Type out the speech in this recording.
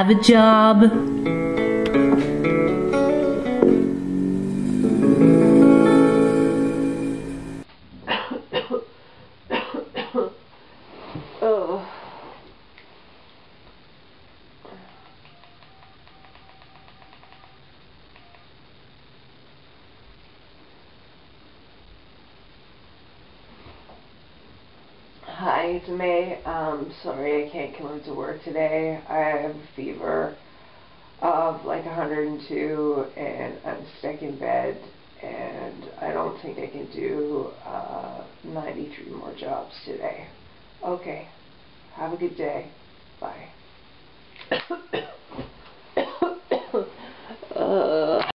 have a job? Oh. Hi, it's May. Sorry I can't come into work today. I have a fever of like 102 and I'm stuck in bed and I don't think I can do 93 more jobs today. Okay, have a good day. Bye.